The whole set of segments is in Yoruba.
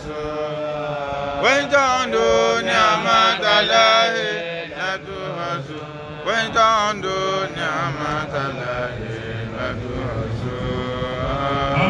وإن تعدوا نعمة الله لا تحصوها وإن تعدوا نعمة الله لا تحصوها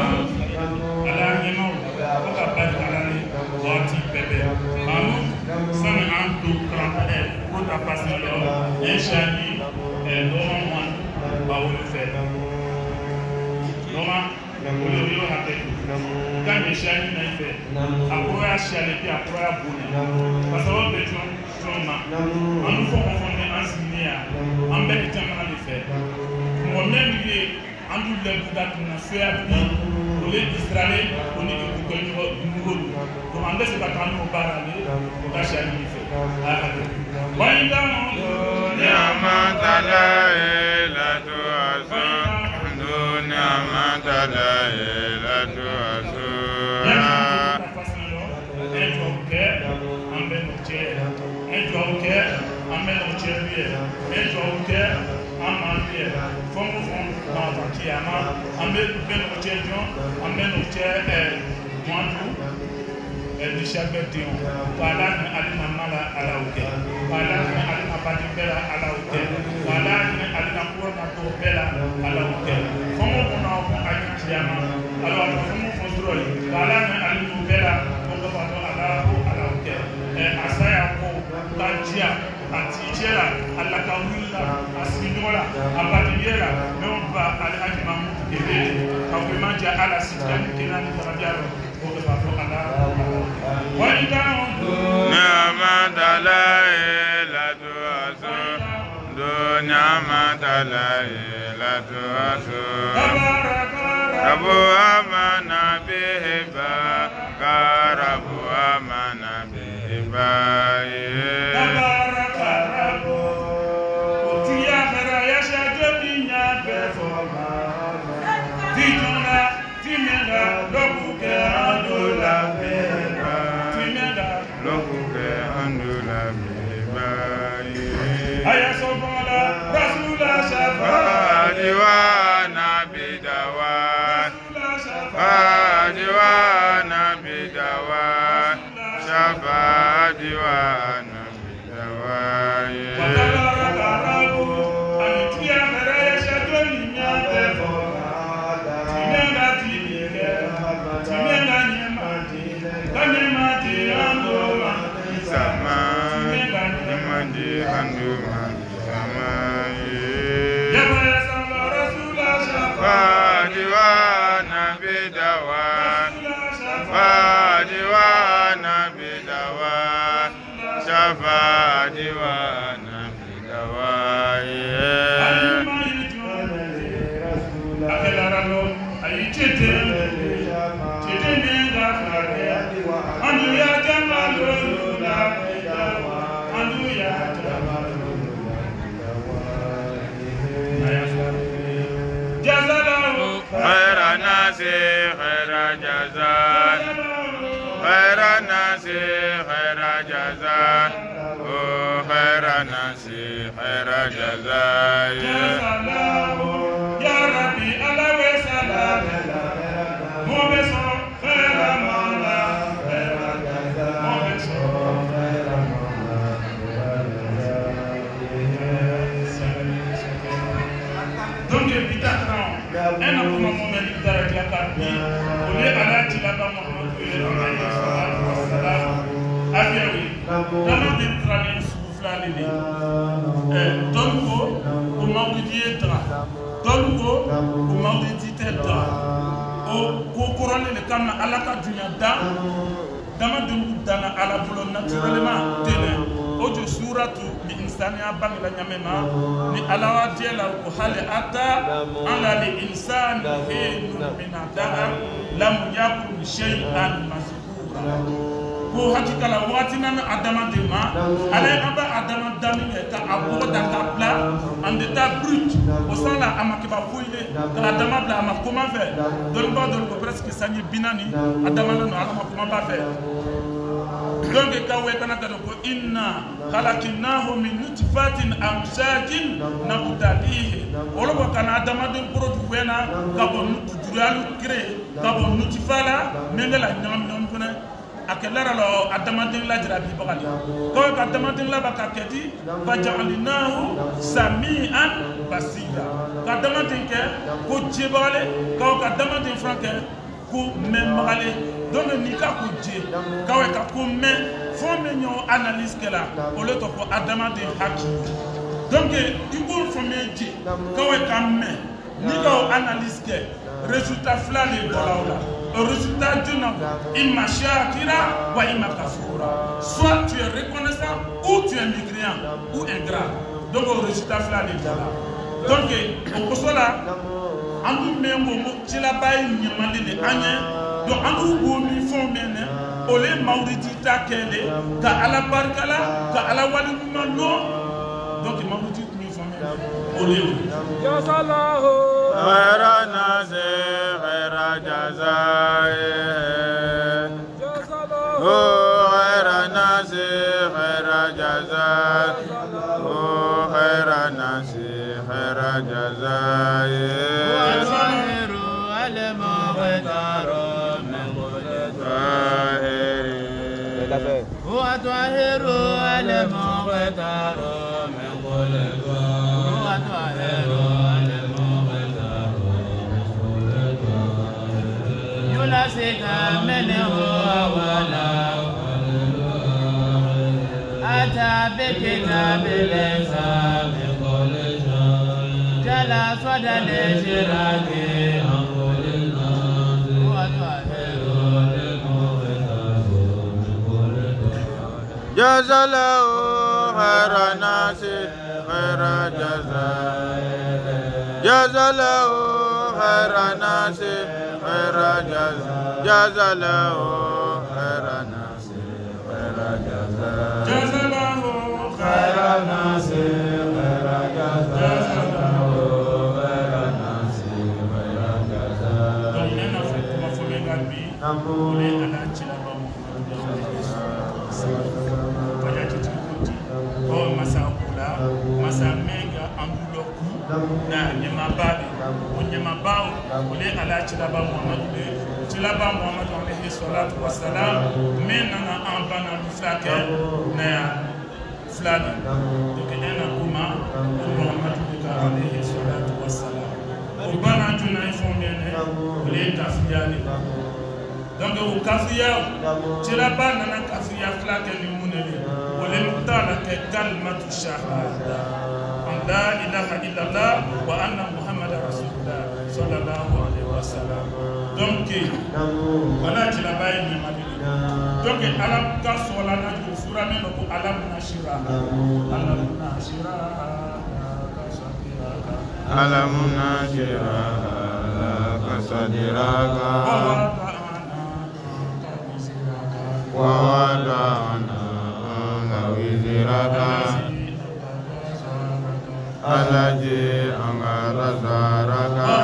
akelara lo adamaden la jira bi bagali ko ka adamaden la baka kedi fajalinahu sami'an basira ka adamaden ke ko jebale ko ka adamaden franke ko memale donc ni ka ko je ka ko me fo me nyo analyse kala o le to ko adamaden haki donc iko fo me je ka me ni ka analyse ke résultat flani dola le résultat d'une imma shakira wa imma kafura. Soit tu es reconnaissant ou tu es mécréant ou ingrat. Donc le résultat flani dola. Donc au cela andu membo ci la bay ñamande de agné donc andu go mi fon mene olé mauridi takele ka ala barkala ka ala wali no donc mauridi mi fon mene olé ya salahu غير ناسي غير جزائي غير ناسي غير جزائي غير ناسي غير جزائي وظاهر المغتار من كل ظاهر وطاهر المغتار من كل ظاهر ينسك منه ولا أتى بكتاب ليس بكل جلا صدى الاشراك أقول الناس وطهر المغتاب من كل جزا له خير ناس خير جزاء جزا له خير ناس خير جزاء جزا له خير ناس خير جزاء جزا له خير ناس خير جزاء masa menga ambuloku na nyamababi onyamabao ole ala chilaba Muhammad alayhi salatu wassalam menana ambana muflake na flana donc ena kuma Muhammad alayhi salatu wassalam ubana tuna ifomene ole kafiyani donc o kafiya chilaba nana kafiya flake ni muneli ولمطالة كلمة الشهادة أن لا إله إلا الله وأن محمد رسول الله صلى الله عليه وسلم. Donc, voilà, tu l'as pas aimé, donc, Alam Kassola Najou, Sura Menoko, Alam Nashira, Alam Nashira, Alam Nashira, Kasadiraka, Wawadana. Alaji angara saraka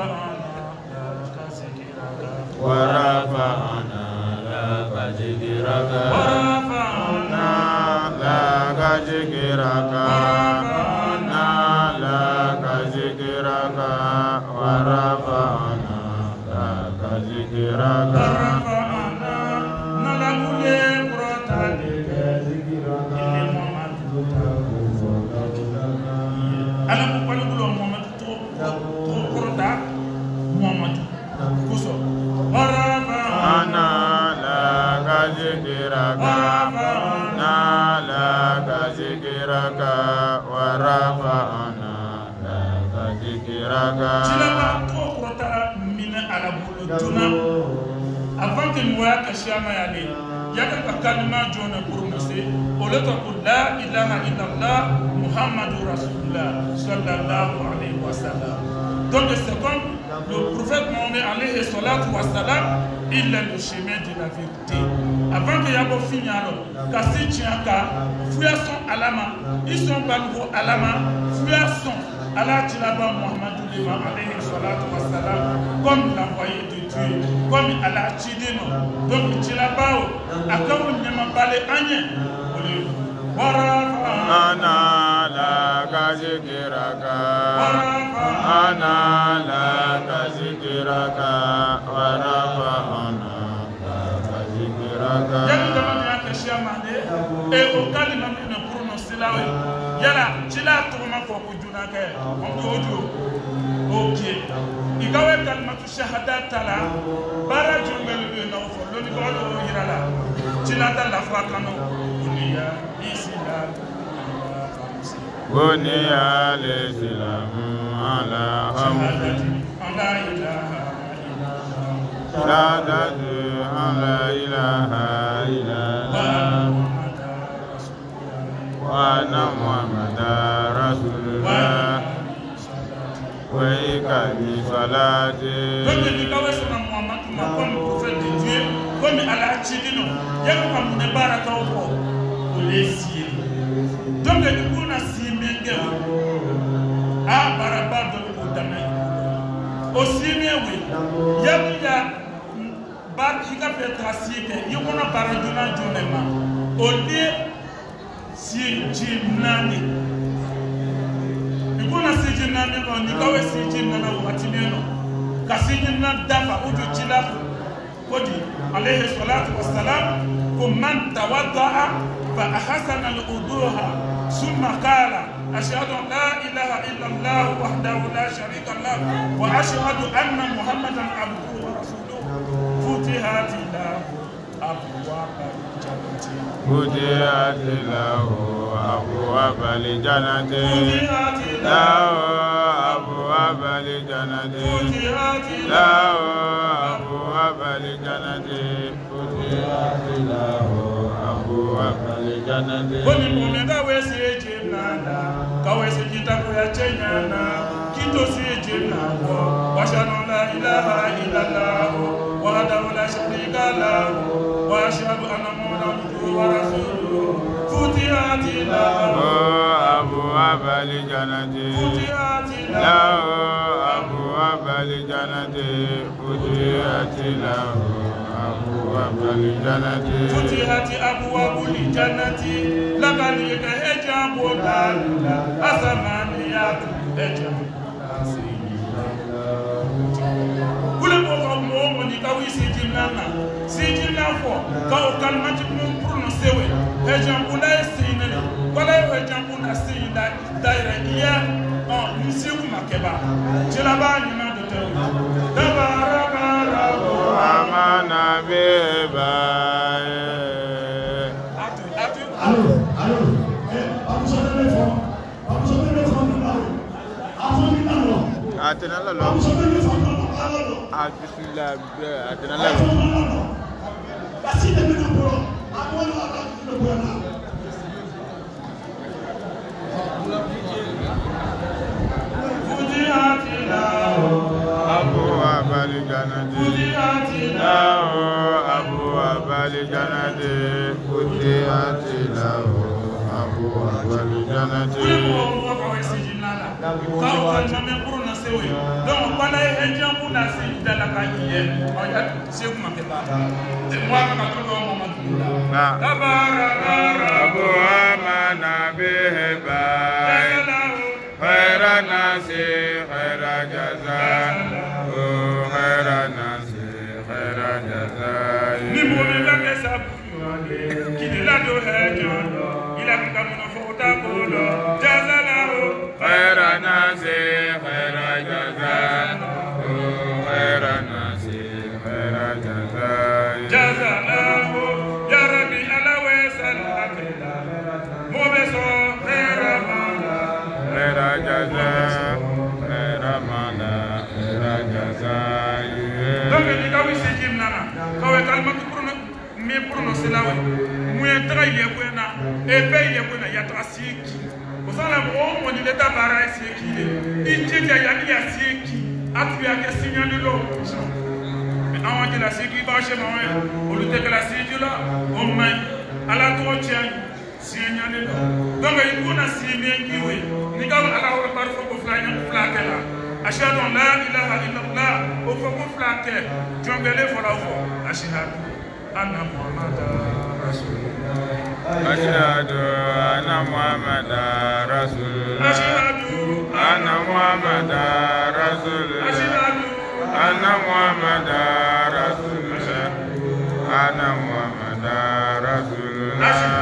warafa'ana laka zikiraka warafa'ana laka zikiraka warafa'ana laka zikiraka warafa'ana laka zikiraka warafa'ana nalamule protali Alam ko ko Muhammad to korda Muhammad kuso warafa ana la gazikiraka na la gazikiraka warafa ana la gazikiraka chilaba to korda mina ala bulu tuna avant que nous voyons que Shama yale yaka kalima jona prononcer au lieu de la ilaha illallah Muhammadur Rasulullah sallallahu alayhi wa sallam. Donc c'est comme le prophète Mohammed alayhi salatu wa salam, il est le chemin de la vérité. Avant que Yabo finisse alors, kasi tiaka, fuya son alama, ils sont bango alama, fuya son Allah tilaba Muhammadou lima alayhi salatu wa salam, comme l'envoyé de Dieu, comme Allah tidino. Donc tilaba akawu nyama bale anye. Ana la kazikiraka Ana la kazikiraka Warafa ana la kazikiraka mande e o kalima min prononcer la we yala cila to ma fo ko juna ke on do ojo okay igawe kalimatu shahadat tala bara jumel be no fo lo ni ko do yirala cila ta la fa kanu dunia islam بني الإسلام على خمس شهادة أن لا إله إلا الله وأن محمدا رسول الله وإقام الصلاة. Comme à la Chidino, il y a comme des baratons pour les ciels. Donc, du coup, on a si bien à Barabar de l'Oudamé. Aussi bien, oui, il y a Barika Petrasique, il y a un paradona Jonema. Au lieu si Jimnani. Il y a si Jimnani, on y a si Jimnana ou Atimiano. Kasi Jimnan Dafa ou du Chilaf. عليه الصلاة والسلام ومن توضأ فأحسن الوضوء ثم قال أشهد أن لا إله إلا الله وحده لا شريك له وأشهد أن محمدا عبده ورسوله فتحت له أبواب الجنة. فتحت له أبواب الجنة. فتحت له أبواب الجنة. فتحت له أبواب الجنة. فتحت له أبواب الجنة. ومن كويسي جنانا كويسي كتابو جنانا كيتوسي جنانا وأشهد أن لا إله إلا الله وحده لا شريك له وأشهد أن محمدا عبده ورسوله فتحت له أبواب الجنة. فتحت له أبواب الجنة. فتحت له أبواب الجنة. فتحت أبواب الجنة لقد يتهجم ودالا أسمانيات هجم كل موقع مومن يكوي سيجنانا سيجنا فو كاو كلمة برونسيوي هجم ولا سيننا ولا هجم ولا سيدا دايرة إياه نسيو مكبا جلابا نينا دتو دبارا أمانا بيباي. أتنا لا لا. بسم الله أتنا لا لا. أبواب الجنة. فتحت له أبواب الجنة. فتحت له أبواب الجنة. خير الناس خير جزاء خير الناس خير جزاء. خير الناس خير جزاء خير الناس خير جزاء. جزاء يا ربي على وسلك مبسو خير خير جزاء خير مالا خير جزاء. donc ni kawi sejim nana kawe kalma mi prononcer la we mu tra ile kwena e pe ile kwena ya trasiki osala mo mo ni leta bara siki ijeja ya ni ya siki atu ya ke signal lo awon de la siki ba se mo o lu te que la siki la o mai ala to chen signal lo donc il kuna signal ki we ni kaw ala ho par fo ko flanya flakela ashhadu an la ilaha illallah o fo ko flake jongele fo la fo ashhadu anna muhammadan rasulullah. أشهد أن محمدا رسول الله. أشهد أن محمدا رسول الله. أشهد أن محمدا رسول الله. أن محمدا رسول الله.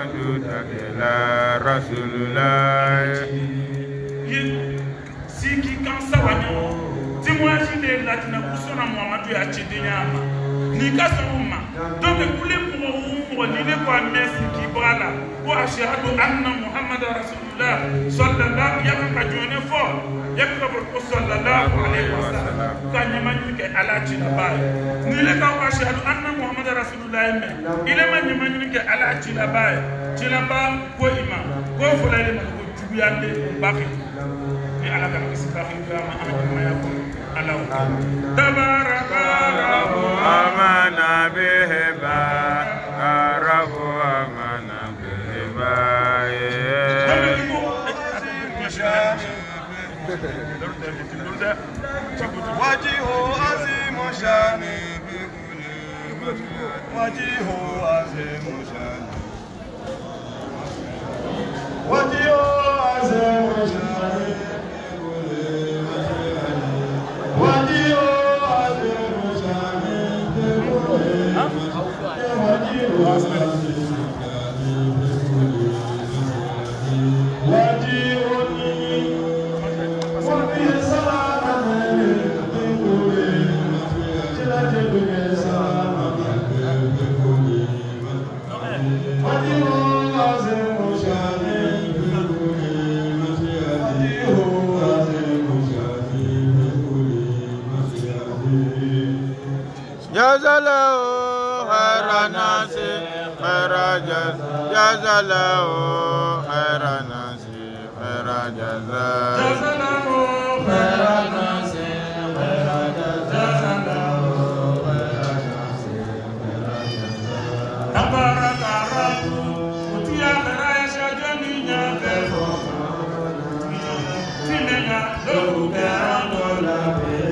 وجودك لا رسول الله siki kan sawanyo timoaji de latina kusona Muhammadu ya chidenya ni kasoma donc kule mo ni le kwa mesi ki bala ko ashhadu anna Muhammadar rasulullah sallallahu alaihi wa sallam fo yakko ko sallallahu alaihi wa sallam kanyamani ke ala chilaba ni le ka ashhadu anna Muhammadar rasulullah ile manyamani ke ala chilaba ko imam ko fulale ma ko jubiyande baki على كلام السباحي كما ما يكون على تبارك رب آمنا به رب آمنا به وجه عظيم شان وجه عظيم شان وجه عظيم شان جزاله خير الناس خير جزاله خير الناس خير جزاء جزاله خير الناس خير جزاله خير الناس خير جزاء تبارك رب وتيا خير شجني نبه تيمنا لو كان ولا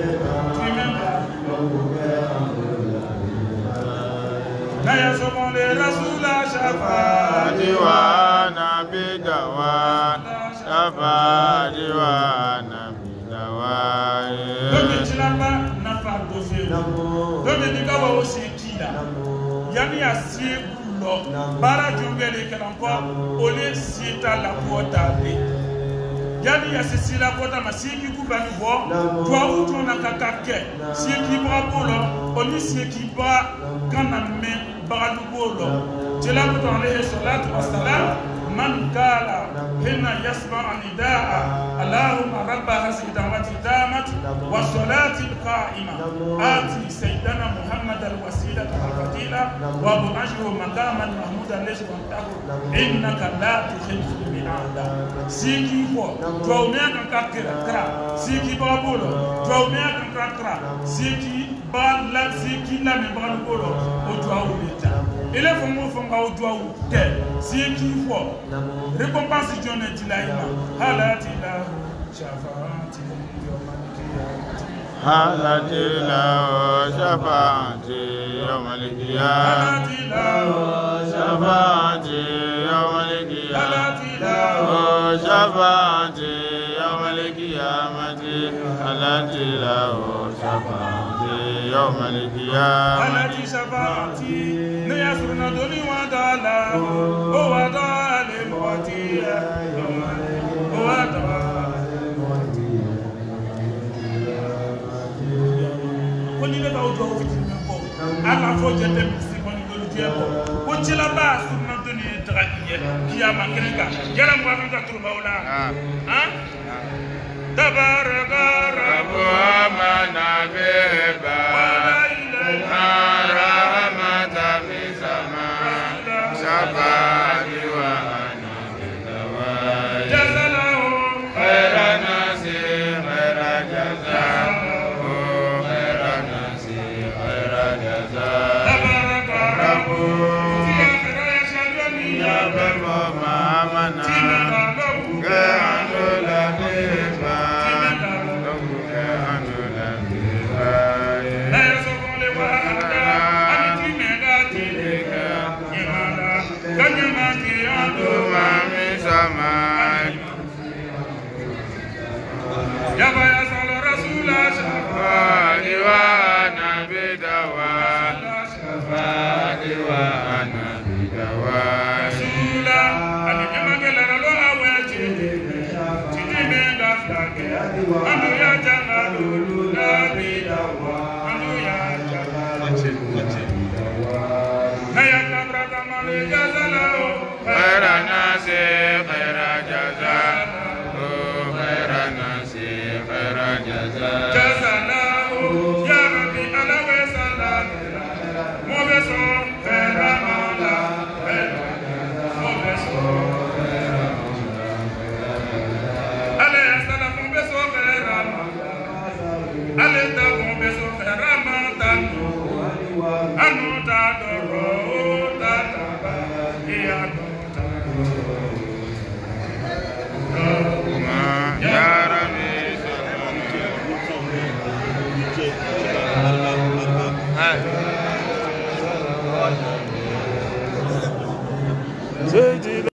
لا يسمون لرسول شفاعة وانا بدوان شفاعة وانا بدوان لو تشلابا نفع دوفيو لو تدقوا وسيكيلا يعني يسيب لو بارا جنبالي كنانكو أولي سيتا لكوتا لي yani ya sisila kota masiki kubani bo twa uto na kakake siki ba bolo oni siki ba kana me bagadu bolo jela ko alayhi salatu wassalam man qala hina yasma nidaa allahumma rabb hadhihi da'wati damat wa salati alqa'ima ati sayyidana muhammad alwasila wal fadila wa bu'ashru maqaman mahmudan laysa wantahu innaka la tukhlifu al-mi'ada siki ko Dwaunia kan kakra, siki babolo. Dwaunia kan kakra, siki bala, siki la me babolo. Odwau leta. Ele fongo fonga odwau te. Siki fo. Récompense jonne tilaima. Halati la shafaati halati la shafaati yawmal qiyamah halati la shafaati yawmal qiyamah شفاعتي يوم القيامة التي له شفاعتي يوم القيامة التي شفاعتي نيسرنا دوني ودالا ودالا الموتي ودالا koni le ba o do o fitin ko ala fo jete misi koni do lu jebo ko ci la ba sunna doni trakiye kiyama kenga yala mo am ka turba wala ha tabaraka rabbu amana beba rahmata fi sama shabani wa ana bidawa jazalahu khairan nasi khairan jazaa يا بيا صلى رسول شفاعة وانا بدواء شفاعة وانا بدواء رسول ani emagela lo awe chidi menga flake anu ya janga lulu la bidawa anu ya janga naya kabra kamale jazala khaira nasi khaira jaza khaira nasi khaira jaza jazala ya rabbi ala wa salam mo beso khaira mala mo beso ale asala mo beso khaira ale ta mo beso khaira mala anu ta doro ta ta ya ya rabbi Hi.